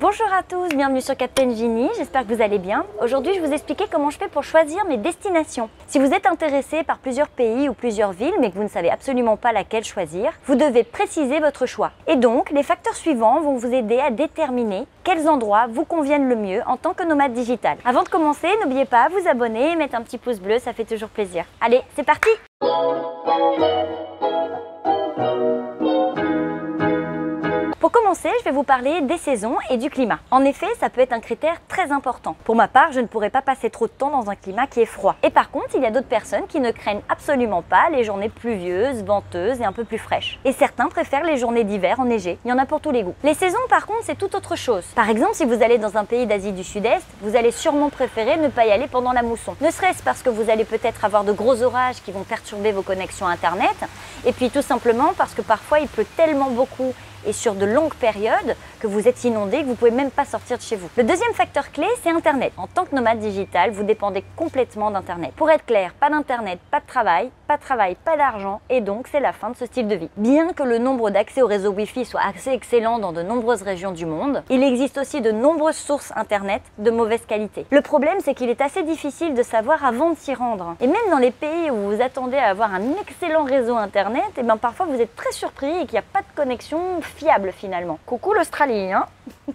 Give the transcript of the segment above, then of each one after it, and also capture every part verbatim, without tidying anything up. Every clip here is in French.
Bonjour à tous, bienvenue sur Captain Genie, j'espère que vous allez bien. Aujourd'hui, je vais vous expliquer comment je fais pour choisir mes destinations. Si vous êtes intéressé par plusieurs pays ou plusieurs villes, mais que vous ne savez absolument pas laquelle choisir, vous devez préciser votre choix. Et donc, les facteurs suivants vont vous aider à déterminer quels endroits vous conviennent le mieux en tant que nomade digital. Avant de commencer, n'oubliez pas à vous abonner et mettre un petit pouce bleu, ça fait toujours plaisir. Allez, c'est parti! Pour commencer, je vais vous parler des saisons et du climat. En effet, ça peut être un critère très important. Pour ma part, je ne pourrais pas passer trop de temps dans un climat qui est froid. Et par contre, il y a d'autres personnes qui ne craignent absolument pas les journées pluvieuses, venteuses et un peu plus fraîches. Et certains préfèrent les journées d'hiver enneigées. Il y en a pour tous les goûts. Les saisons, par contre, c'est tout autre chose. Par exemple, si vous allez dans un pays d'Asie du Sud-Est, vous allez sûrement préférer ne pas y aller pendant la mousson. Ne serait-ce parce que vous allez peut-être avoir de gros orages qui vont perturber vos connexions Internet, et puis tout simplement parce que parfois il pleut tellement beaucoup et sur de longues périodes que vous êtes inondé, que vous ne pouvez même pas sortir de chez vous. Le deuxième facteur clé, c'est Internet. En tant que nomade digital, vous dépendez complètement d'Internet. Pour être clair, pas d'Internet, pas de travail, pas de travail, pas d'argent, et donc c'est la fin de ce style de vie. Bien que le nombre d'accès au réseau Wi-Fi soit assez excellent dans de nombreuses régions du monde, il existe aussi de nombreuses sources Internet de mauvaise qualité. Le problème, c'est qu'il est assez difficile de savoir avant de s'y rendre. Et même dans les pays où vous attendez à avoir un excellent réseau Internet, et bien parfois vous êtes très surpris et qu'il n'y a pas de connexion fiable finalement. Coucou l'Australie, hein.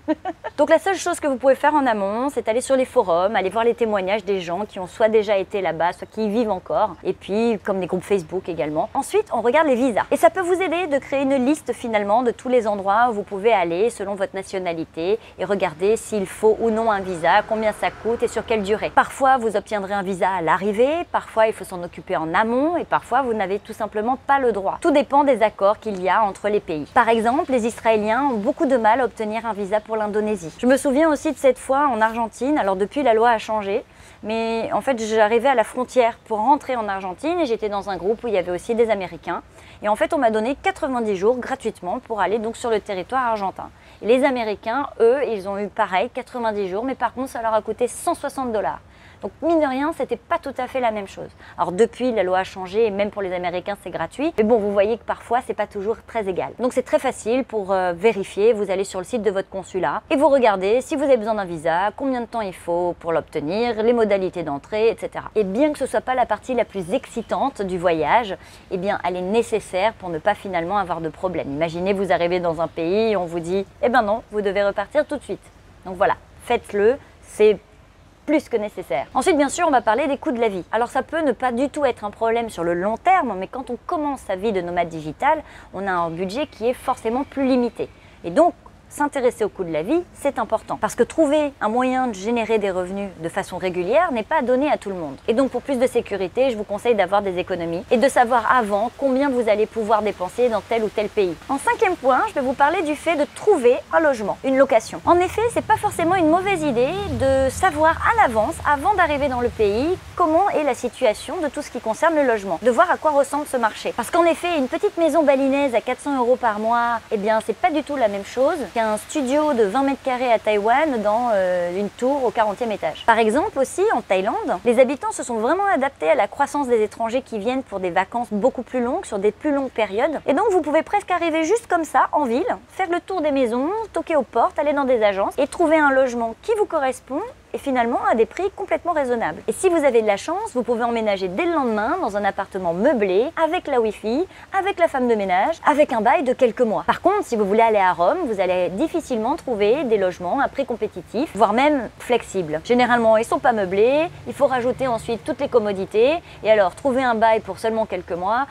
Donc la seule chose que vous pouvez faire en amont, c'est aller sur les forums, aller voir les témoignages des gens qui ont soit déjà été là-bas, soit qui y vivent encore, et puis comme des groupes Facebook également. Ensuite, on regarde les visas. Et ça peut vous aider de créer une liste finalement de tous les endroits où vous pouvez aller selon votre nationalité et regarder s'il faut ou non un visa, combien ça coûte et sur quelle durée. Parfois, vous obtiendrez un visa à l'arrivée, parfois il faut s'en occuper en amont et parfois vous n'avez tout simplement pas le droit. Tout dépend des accords qu'il y a entre les pays. Par exemple, les Israéliens ont beaucoup de mal à obtenir un visa pour l'Indonésie. Je me souviens aussi de cette fois en Argentine, alors depuis la loi a changé, mais en fait j'arrivais à la frontière pour rentrer en Argentine et j'étais dans un groupe où il y avait aussi des Américains. Et en fait on m'a donné quatre-vingt-dix jours gratuitement pour aller donc sur le territoire argentin. Et les Américains, eux, ils ont eu pareil, quatre-vingt-dix jours, mais par contre ça leur a coûté cent soixante dollars. Donc mine de rien, c'était pas tout à fait la même chose. Alors depuis, la loi a changé et même pour les Américains, c'est gratuit. Mais bon, vous voyez que parfois, c'est pas toujours très égal. Donc c'est très facile pour euh, vérifier. Vous allez sur le site de votre consulat et vous regardez si vous avez besoin d'un visa, combien de temps il faut pour l'obtenir, les modalités d'entrée, et cetera. Et bien que ce soit pas la partie la plus excitante du voyage, eh bien, elle est nécessaire pour ne pas finalement avoir de problème. Imaginez, vous arrivez dans un pays et on vous dit, eh ben non, vous devez repartir tout de suite. Donc voilà, faites-le. C'est plus que nécessaire. Ensuite, bien sûr, on va parler des coûts de la vie. Alors ça peut ne pas du tout être un problème sur le long terme, mais quand on commence sa vie de nomade digital, on a un budget qui est forcément plus limité. Et donc, s'intéresser au coût de la vie, c'est important. Parce que trouver un moyen de générer des revenus de façon régulière n'est pas donné à tout le monde. Et donc pour plus de sécurité, je vous conseille d'avoir des économies et de savoir avant combien vous allez pouvoir dépenser dans tel ou tel pays. En cinquième point, je vais vous parler du fait de trouver un logement, une location. En effet, c'est pas forcément une mauvaise idée de savoir à l'avance, avant d'arriver dans le pays, comment est la situation de tout ce qui concerne le logement. De voir à quoi ressemble ce marché. Parce qu'en effet, une petite maison balinaise à quatre cents euros par mois, eh bien c'est pas du tout la même chose un studio de vingt mètres carrés à Taïwan dans euh, une tour au quarantième étage. Par exemple aussi en Thaïlande, les habitants se sont vraiment adaptés à la croissance des étrangers qui viennent pour des vacances beaucoup plus longues, sur des plus longues périodes. Et donc vous pouvez presque arriver juste comme ça en ville, faire le tour des maisons, toquer aux portes, aller dans des agences et trouver un logement qui vous correspond et finalement à des prix complètement raisonnables. Et si vous avez de la chance, vous pouvez emménager dès le lendemain dans un appartement meublé, avec la Wi-Fi, avec la femme de ménage, avec un bail de quelques mois. Par contre, si vous voulez aller à Rome, vous allez difficilement trouver des logements à prix compétitif, voire même flexibles. Généralement, ils sont pas meublés, il faut rajouter ensuite toutes les commodités, et alors trouver un bail pour seulement quelques mois,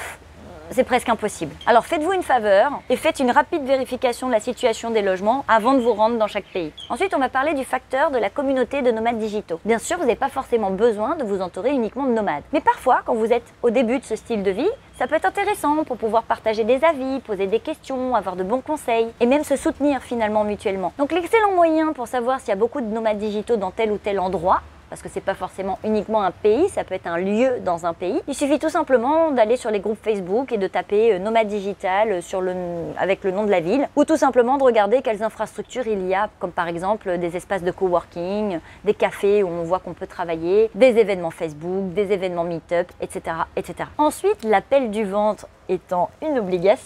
c'est presque impossible. Alors faites-vous une faveur et faites une rapide vérification de la situation des logements avant de vous rendre dans chaque pays. Ensuite, on va parler du facteur de la communauté de nomades digitaux. Bien sûr, vous n'avez pas forcément besoin de vous entourer uniquement de nomades. Mais parfois, quand vous êtes au début de ce style de vie, ça peut être intéressant pour pouvoir partager des avis, poser des questions, avoir de bons conseils et même se soutenir finalement mutuellement. Donc l'excellent moyen pour savoir s'il y a beaucoup de nomades digitaux dans tel ou tel endroit, parce que c'est pas forcément uniquement un pays, ça peut être un lieu dans un pays. Il suffit tout simplement d'aller sur les groupes Facebook et de taper nomade digital sur le, avec le nom de la ville, ou tout simplement de regarder quelles infrastructures il y a, comme par exemple des espaces de coworking, des cafés où on voit qu'on peut travailler, des événements Facebook, des événements Meetup, et cetera, et cetera. Ensuite, l'appel du ventre étant une obligation,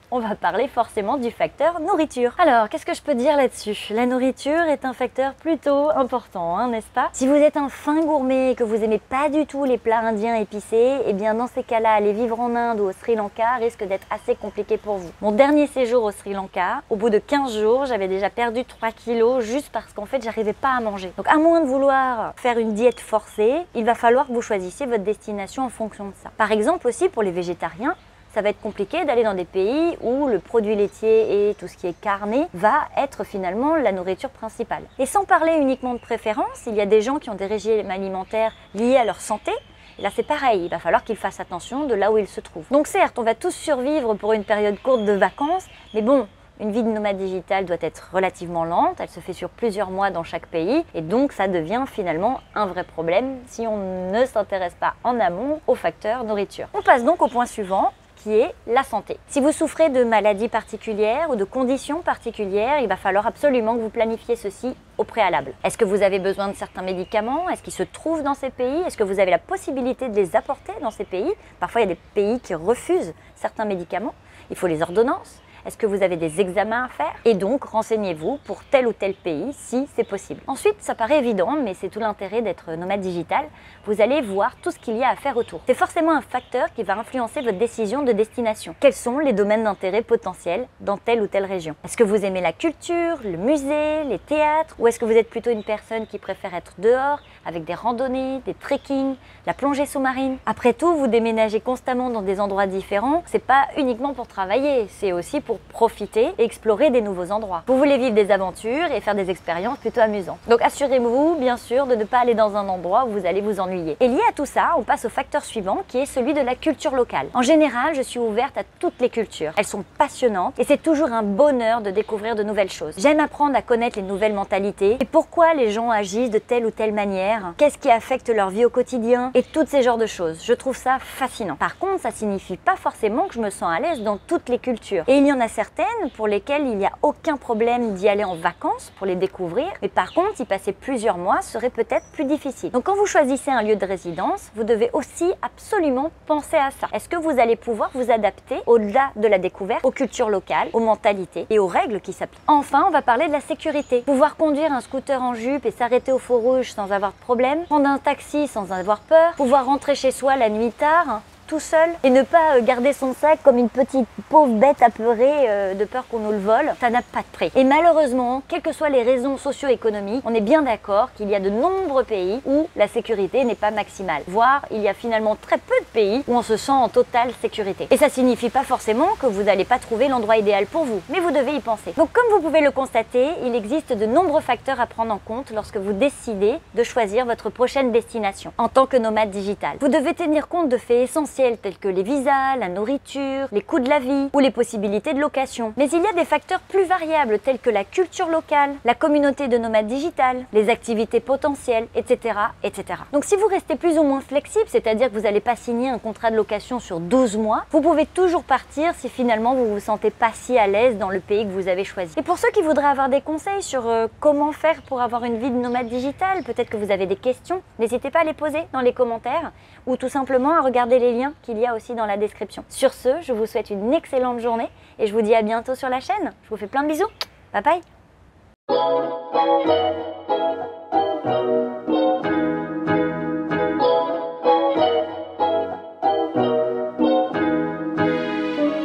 on va parler forcément du facteur nourriture. Alors, qu'est-ce que je peux dire là-dessus? La nourriture est un facteur plutôt important, hein, n'est-ce pas? Si vous êtes un fin gourmet et que vous aimez pas du tout les plats indiens épicés, eh bien dans ces cas-là, aller vivre en Inde ou au Sri Lanka risque d'être assez compliqué pour vous. Mon dernier séjour au Sri Lanka, au bout de quinze jours, j'avais déjà perdu trois kilos juste parce qu'en fait, j'arrivais pas à manger. Donc, à moins de vouloir faire une diète forcée, il va falloir que vous choisissiez votre destination en fonction de ça. Par exemple aussi pour les végétariens, ça va être compliqué d'aller dans des pays où le produit laitier et tout ce qui est carné va être finalement la nourriture principale. Et sans parler uniquement de préférence, il y a des gens qui ont des régimes alimentaires liés à leur santé. Et là c'est pareil, il va falloir qu'ils fassent attention de là où ils se trouvent. Donc certes, on va tous survivre pour une période courte de vacances, mais bon, une vie de nomade digital doit être relativement lente, elle se fait sur plusieurs mois dans chaque pays et donc ça devient finalement un vrai problème si on ne s'intéresse pas en amont au facteur nourriture. On passe donc au point suivant, qui est la santé. Si vous souffrez de maladies particulières ou de conditions particulières, il va falloir absolument que vous planifiez ceci au préalable. Est-ce que vous avez besoin de certains médicaments? Est-ce qu'ils se trouvent dans ces pays? Est-ce que vous avez la possibilité de les apporter dans ces pays? Parfois, il y a des pays qui refusent certains médicaments. Il faut les ordonnances. Est-ce que vous avez des examens à faire? Et donc, renseignez-vous pour tel ou tel pays si c'est possible. Ensuite, ça paraît évident, mais c'est tout l'intérêt d'être nomade digital. Vous allez voir tout ce qu'il y a à faire autour. C'est forcément un facteur qui va influencer votre décision de destination. Quels sont les domaines d'intérêt potentiels dans telle ou telle région? Est-ce que vous aimez la culture, le musée, les théâtres? Ou est-ce que vous êtes plutôt une personne qui préfère être dehors, avec des randonnées, des trekking, la plongée sous-marine? Après tout, vous déménagez constamment dans des endroits différents. C'est pas uniquement pour travailler, c'est aussi pour profiter et explorer des nouveaux endroits. Vous voulez vivre des aventures et faire des expériences plutôt amusantes. Donc assurez-vous bien sûr de ne pas aller dans un endroit où vous allez vous ennuyer. Et lié à tout ça, on passe au facteur suivant qui est celui de la culture locale. En général, je suis ouverte à toutes les cultures. Elles sont passionnantes et c'est toujours un bonheur de découvrir de nouvelles choses. J'aime apprendre à connaître les nouvelles mentalités et pourquoi les gens agissent de telle ou telle manière, qu'est-ce qui affecte leur vie au quotidien et tous ces genres de choses. Je trouve ça fascinant. Par contre, ça signifie pas forcément que je me sens à l'aise dans toutes les cultures. Et il y en a certaines pour lesquelles il n'y a aucun problème d'y aller en vacances pour les découvrir, mais par contre y passer plusieurs mois serait peut-être plus difficile. Donc quand vous choisissez un lieu de résidence, vous devez aussi absolument penser à ça. Est-ce que vous allez pouvoir vous adapter au-delà de la découverte, aux cultures locales, aux mentalités et aux règles qui s'appliquent? Enfin, on va parler de la sécurité. Pouvoir conduire un scooter en jupe et s'arrêter au feu rouge sans avoir de problème, prendre un taxi sans avoir peur, pouvoir rentrer chez soi la nuit tard, tout seul et ne pas garder son sac comme une petite pauvre bête apeurée euh, de peur qu'on nous le vole, ça n'a pas de prix. Et malheureusement, quelles que soient les raisons socio-économiques, on est bien d'accord qu'il y a de nombreux pays où la sécurité n'est pas maximale. Voire, il y a finalement très peu de pays où on se sent en totale sécurité. Et ça signifie pas forcément que vous n'allez pas trouver l'endroit idéal pour vous, mais vous devez y penser. Donc comme vous pouvez le constater, il existe de nombreux facteurs à prendre en compte lorsque vous décidez de choisir votre prochaine destination en tant que nomade digital. Vous devez tenir compte de faits essentiels tels que les visas, la nourriture, les coûts de la vie ou les possibilités de location. Mais il y a des facteurs plus variables tels que la culture locale, la communauté de nomades digital, les activités potentielles, et cetera et cetera. Donc si vous restez plus ou moins flexible, c'est-à-dire que vous n'allez pas signer un contrat de location sur douze mois, vous pouvez toujours partir si finalement vous vous sentez pas si à l'aise dans le pays que vous avez choisi. Et pour ceux qui voudraient avoir des conseils sur euh, comment faire pour avoir une vie de nomade digital, peut-être que vous avez des questions, n'hésitez pas à les poser dans les commentaires ou tout simplement à regarder les liens qu'il y a aussi dans la description. Sur ce, je vous souhaite une excellente journée et je vous dis à bientôt sur la chaîne. Je vous fais plein de bisous. Bye bye.